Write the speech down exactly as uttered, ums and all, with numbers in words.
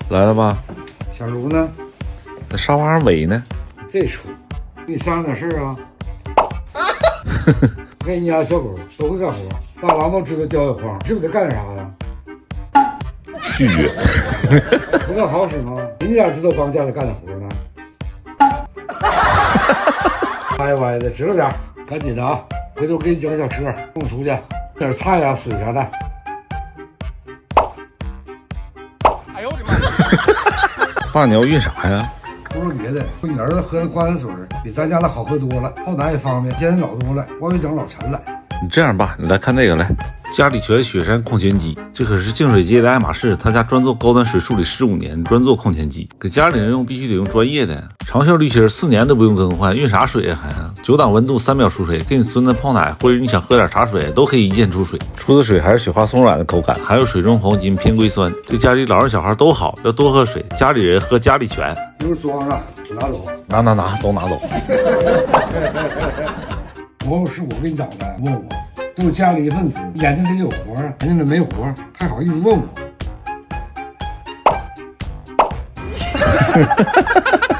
来了吧？ 小卢呢？ 在沙发上围呢。 这出，给你商量点事儿啊。我看你家小狗都会干活，大王都知道叼小筐，知不知道干啥呀？ 拒绝。 不干好使吗？人家知道帮家里干点活呢。歪歪的，知道点，赶紧的啊！回头给你整个小车送出去，点菜呀、水啥的。 哎呦我的妈！ 爸，你要运啥呀？ 不说别的，你儿子喝那矿泉水比咱家的好喝多了，泡奶也方便，现在老多了，我给整老沉了。 你这样吧，你来看这个来。嘉里泉雪山矿泉机，这可是净水界的爱马仕，他家专做高端水处理十五年，专做矿泉机，给家里人用必须得用专业的，长效滤芯，四年都不用更换，运啥水啊还？九档温度，三秒出水，给你孙子泡奶，或者你想喝点茶水，都可以一键出水。出的水还是雪花松软的口感，还有水中黄金，偏硅酸，对家里老人小孩都好，要多喝水。家里人喝嘉里泉。 一会儿装上，拿走， 拿拿拿，都拿走。 我是我给你找的，问我。都是家里一份子，眼睛里有活，人家那没活，还好意思问我。